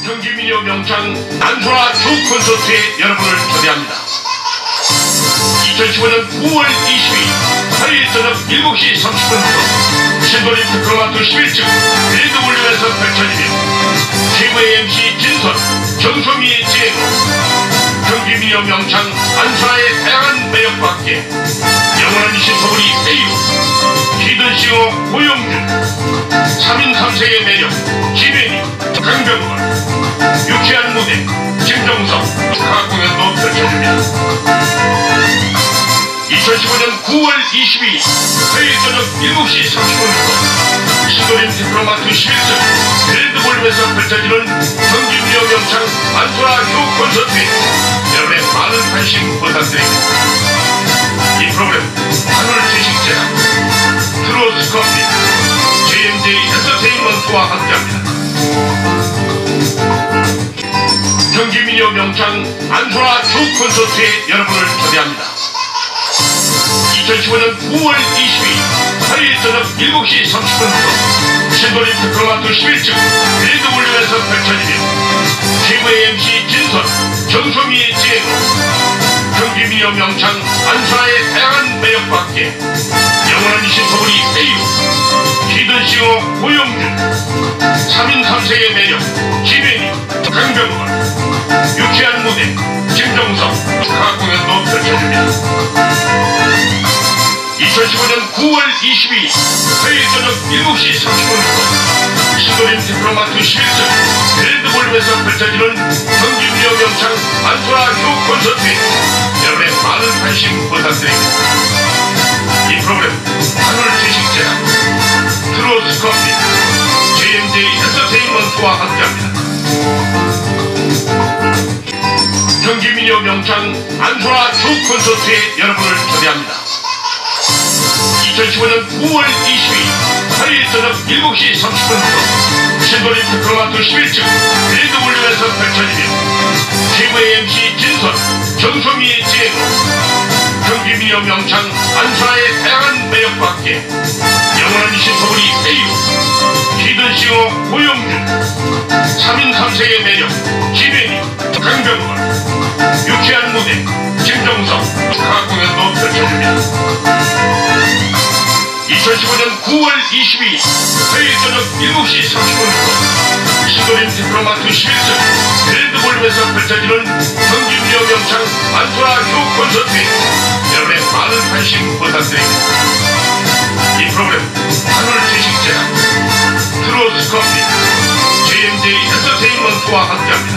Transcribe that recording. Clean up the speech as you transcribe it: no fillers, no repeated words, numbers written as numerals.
경기민요 명창 안소라 주 콘서트에 여러분을 초대합니다. 2015년 9월 22일 화요일 저녁 7시 30분부터 신도림 테크노마트 11층 레드볼륨에서 펼쳐지며 최고의 MC 진선, 정소미의 진행으로 경기민요 명창 안소라의 다양한 매력과 함께 영원한 신서울이 세이로 히든싱어 고영준, 3인 3세의 매력 김혜미, 강병건, 유쾌한 무대 김정석 축하 공연도 펼쳐집니다. 2015년 9월 22일 화요일 저녁 7시 30분부터 신도림 테크노마트 11층 레드볼륨에서 펼쳐지는 경기민요 명창 안소라 휴 콘서트에 여러분의 많은 관심 부탁드립니다. 이 프로그램 하늘 제식제약, 트로스 커피, JMJ 엔터테인먼트와 함께합니다. 경기민요 명창 안소라 주 콘서트에 여러분을 초대합니다. 2015년 9월 22일 화요일 저녁 7시 30분부터 신도림 테크노마트 11층 레드볼륨에서 펼쳐지며 최고의 MC 진선, 정소미의 진행으로 경기민요 명창 안소라의 다양한 매력과 함께 영원한 신서울이 세이로 히든싱어 고영준, 3인 3세의 매력 김혜미, 강병건, 유쾌한 무대 김정석 축하 공연도 펼쳐집니다. 2015년 9월 22일 화요일 저녁 7시 30분부터 신도림 테크노마트 11층 레드볼륨에서 펼쳐지는 경기민요 명창 안소라 휴 콘서트에 여러분의 많은 관심 부탁드립니다. 이 프로그램 하늘 제식제약, 트로스 커피, JMJ 엔터테인먼트와 함께합니다. 경기민요 명창 안소라 주 콘서트에 여러분을 초대합니다. 2015년 9월 22일 화요일 저녁 7시 30분부터 신도림 테크노마트 11층 레드볼륨에서 펼쳐지며 최고의 MC 진선, 정소미의 진행으로 경기민요 명창 안소라의 다양한 매력과 함께 영원한 신서울이 세이로 히든싱어 고영준, 3인 3세의 매력 김혜미, 강병건, 유쾌한 무대 김정석 축하 공연도 펼쳐집니다. 2015년 9월 22일 화요일 저녁 7시 30분부터 신도림 테크노마트 11층 레드볼륨에서 펼쳐지는 경기민요 명창 안소라 휴 콘서트에 여러분의 많은 관심 부탁드립니다. 이 프로그램 하늘 제식제약, 트로스 커피, JMJ 엔터테인먼트와 함께합니다.